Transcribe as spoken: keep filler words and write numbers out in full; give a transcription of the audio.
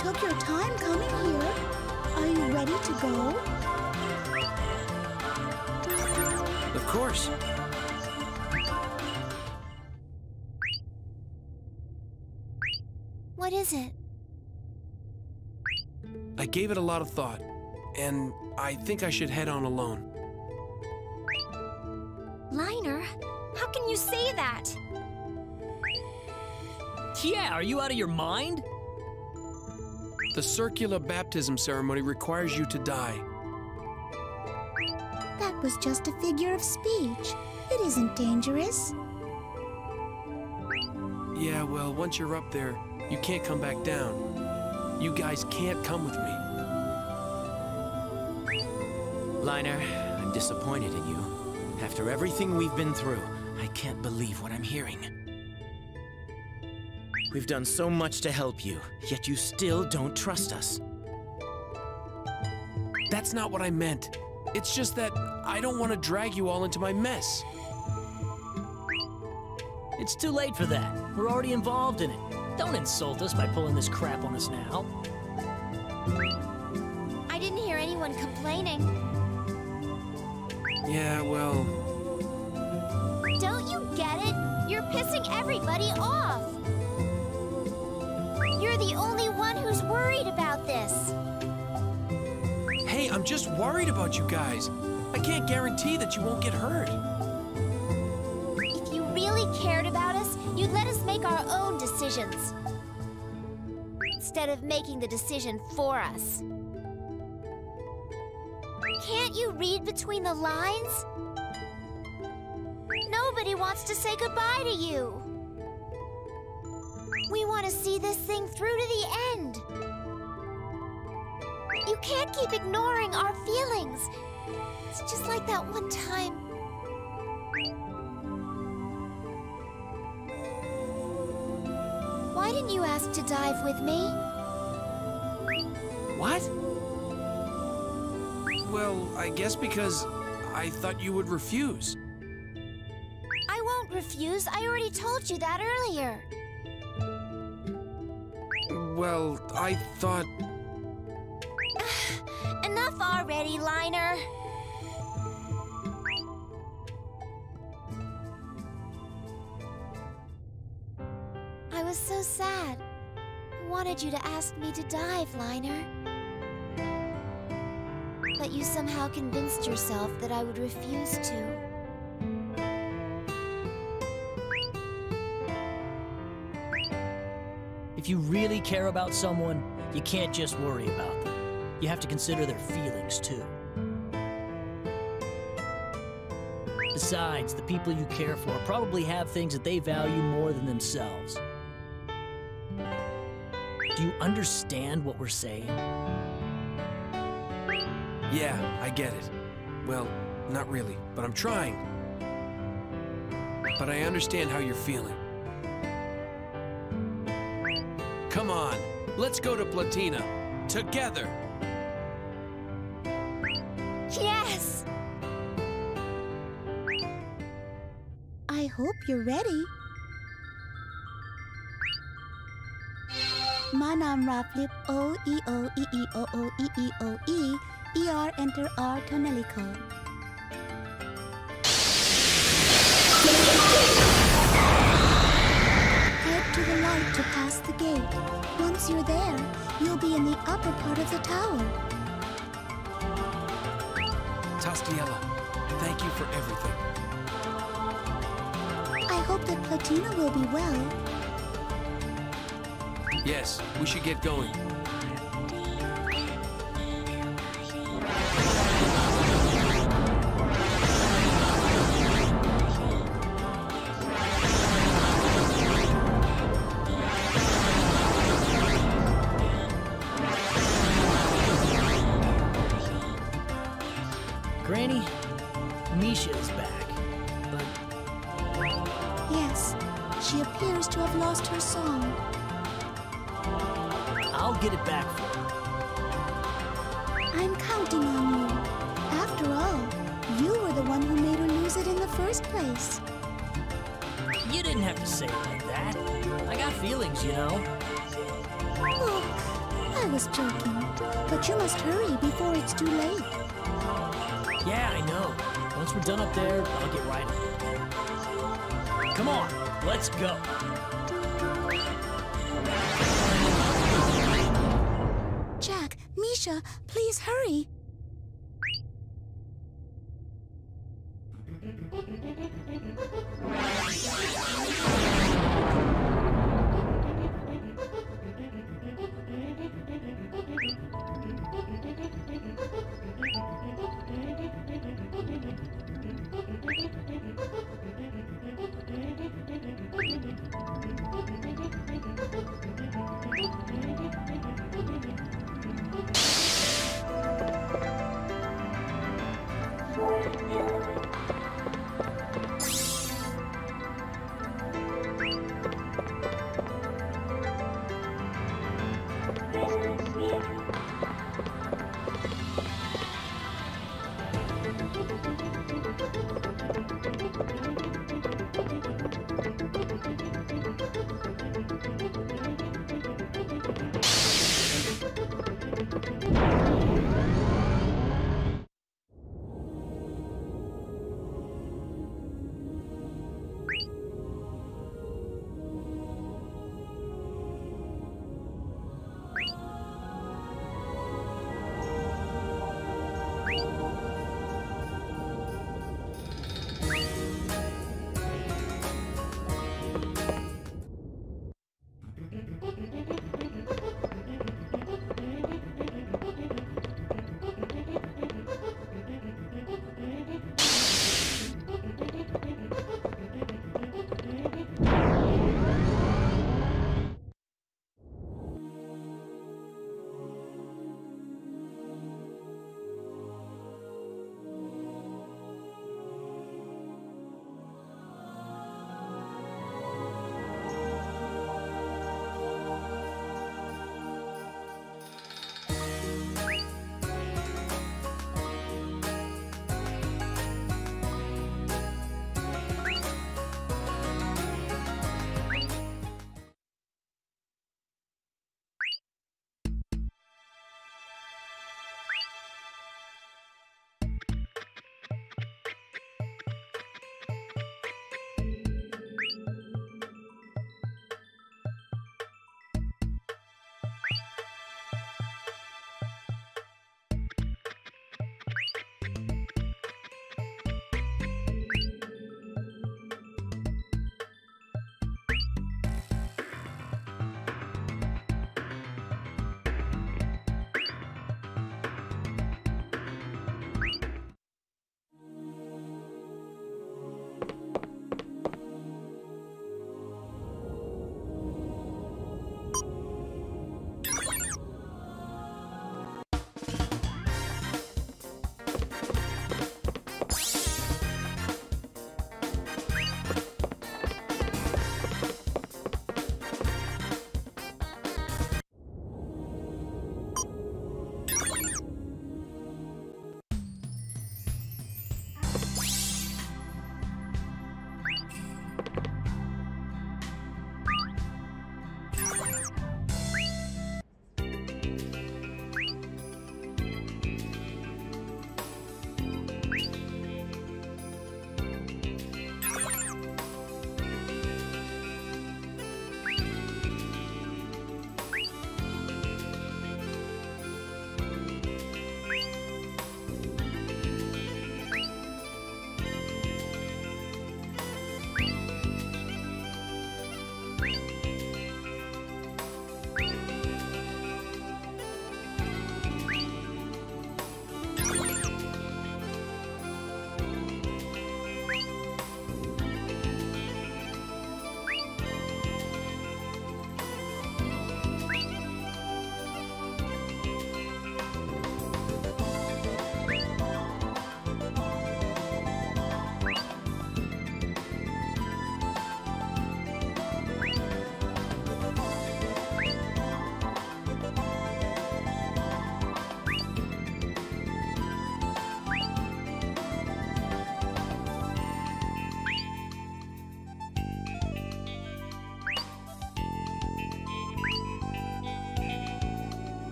took your time coming here. Are you ready to go? Of course. What is it? I gave it a lot of thought, and I think I should head on alone. Liner, how can you say that? Yeah, are you out of your mind? The circular baptism ceremony requires you to die. That was just a figure of speech. It isn't dangerous. Yeah, well, once you're up there, you can't come back down. You guys can't come with me. Liner, I'm disappointed in you. After everything we've been through, I can't believe what I'm hearing. We've done so much to help you, yet you still don't trust us. That's not what I meant. It's just that I don't want to drag you all into my mess. It's too late for that. We're already involved in it. Don't insult us by pulling this crap on us now. I didn't hear anyone complaining. Yeah, well... Don't you get it? You're pissing everybody off. You're the only one who's worried about this. Hey, I'm just worried about you guys. I can't guarantee that you won't get hurt. If you really cared about us, you'd let us make our own decisions. Instead of making the decision for us. Can't you read between the lines? Nobody wants to say goodbye to you. We want to see this thing through to the end. You can't keep ignoring our feelings. It's just like that one time. Why didn't you ask to dive with me? What? Well, I guess because I thought you would refuse. I won't refuse. I already told you that earlier. Well, I thought... Enough already, Liner. I was so sad. I wanted you to ask me to dive, Liner. But you somehow convinced yourself that I would refuse to. If you really care about someone, you can't just worry about them. You have to consider their feelings, too. Besides, the people you care for probably have things that they value more than themselves. Do you understand what we're saying? Yeah, I get it. Well, not really, but I'm trying. But I understand how you're feeling. Come on, let's go to Platina. Together. Yes! I hope you're ready. Manam Raplip O E O E E O O E E O E E R enter R Toneliko. Head to the light to pass the gate. Once you're there, you'll be in the upper part of the tower. Tastiella, thank you for everything. I hope that Platina will be well. Yes, we should get going. Granny, Misha is back, but... Yes, she appears to have lost her song. I'll get it back for her. I'm counting on you. After all, you were the one who made her lose it in the first place. You didn't have to say it like that. I got feelings, you know. Look, I I was joking. But you must hurry before it's too late. Yeah, I know. Once we're done up there, I'll get right on it. Come on, let's go. Jack, Misha, please hurry.